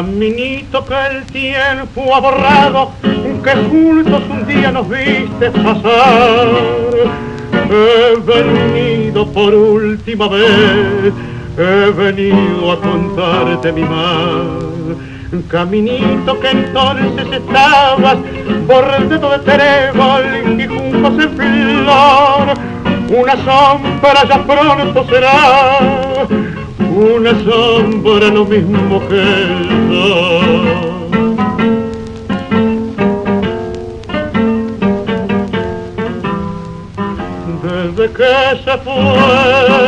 Caminito que el tiempo ha borrado, que juntos un día nos viste pasar. He venido por última vez, he venido a contarte mi mal. Caminito que entonces estabas bordeado de trébol y juncos en flor. Una sombra ya pronto será, una sombra lo mismo que el sol. Desde que se fue,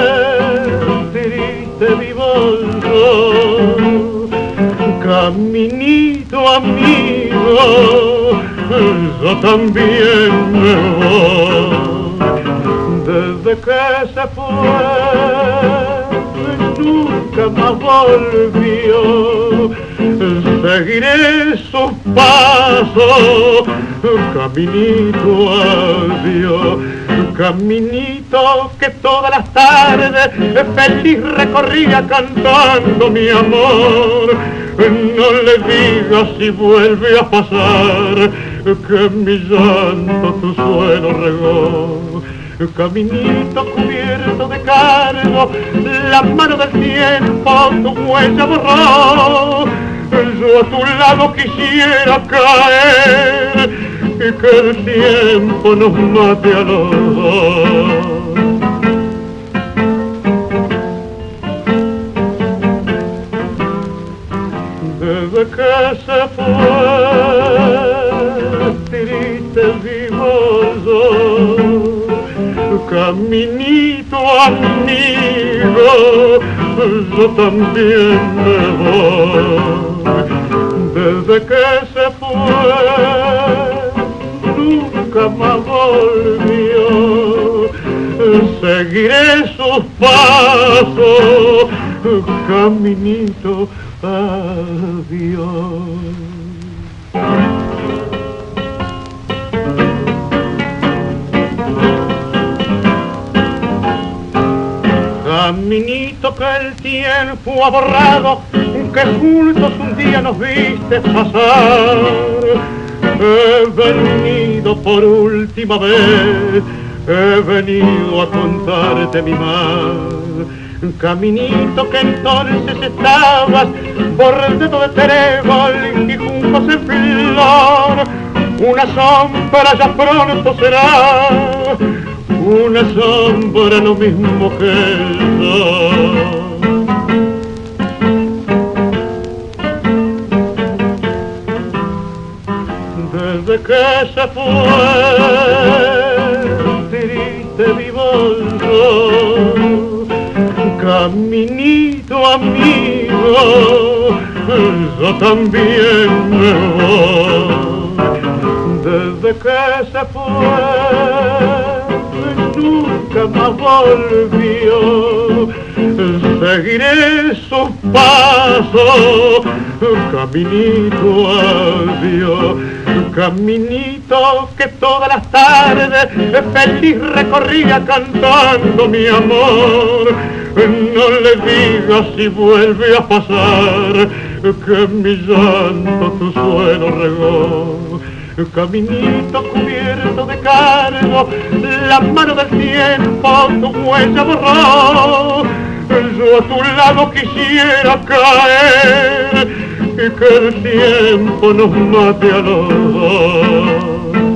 triste vivo yo, caminito amigo, yo también me voy. Desde que se fue, nunca más volvió, seguiré sus pasos, caminito adiós, caminito que todas las tardes feliz recorría cantando mi amor. No le digas si vuelve a pasar, que mi llanto tu suelo regó. Caminito cubierto de cargo, la mano del tiempo tu huella borró. Yo a tu lado quisiera caer y que el tiempo nos mate a los dos. Desde que se fue, triste vivo yo, caminito amigo, yo también me voy. Desde que se fue, nunca más volvió, seguiré sus pasos, caminito adiós. Caminito que el tiempo ha borrado, que juntos un día nos viste pasar. He venido por última vez, he venido a contarte mi mal. Caminito que entonces estabas bordeado de trébol y juncos en flor. Una sombra ya pronto será, una sombra lo mismo que el sol. Desde que se fue, triste vivo yo, caminito amigo, yo también me voy. Desde que se fue, nunca más volvió, seguiré sus pasos, caminito adiós, caminito que todas las tardes feliz recorría cantando mi amor. No le digas si vuelve a pasar, que mi llanto tu suelo regó. Caminito cubierto de cargo, la mano del tiempo tu huella borró. Yo a tu lado quisiera caer y que el tiempo nos mate a los dos.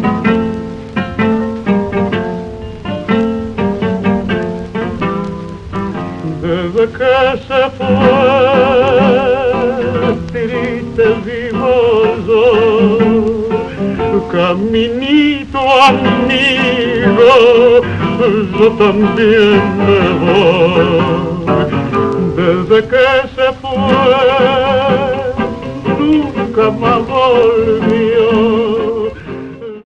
Desde que se fue, triste vivo yo, caminito amigo, yo también me voy. Desde que se fue, nunca más volvió.